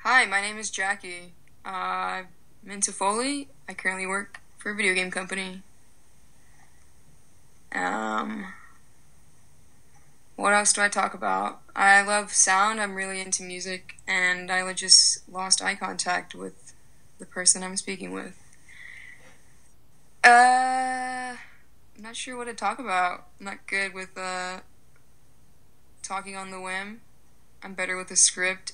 Hi, my name is Jackie. I'm into Foley. I currently work for a video game company. Um, what else do I talk about? I love sound. I'm really into music, and just lost eye contact with the person I'm speaking with. I'm not sure what to talk about. I'm not good with talking on the whim. I'm better with a script